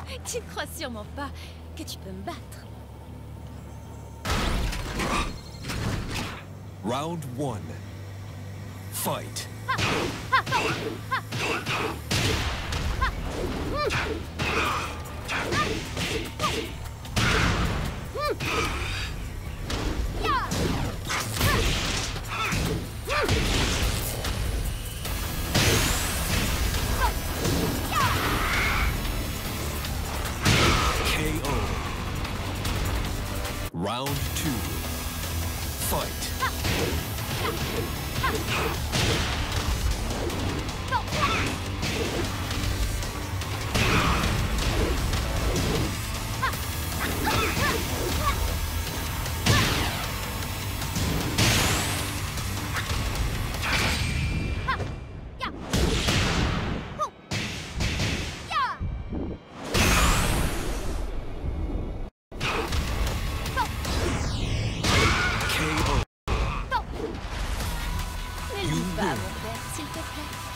Tu ne crois sûrement pas que tu peux me battre. Round 1. Fight. KO. Round 2. Fight. Ne le dis pas, mon père, s'il te plaît.